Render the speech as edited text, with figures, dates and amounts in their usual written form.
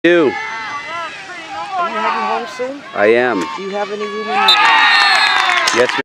You. Are you heading home soon? I am. Do you have any room in your... Yes.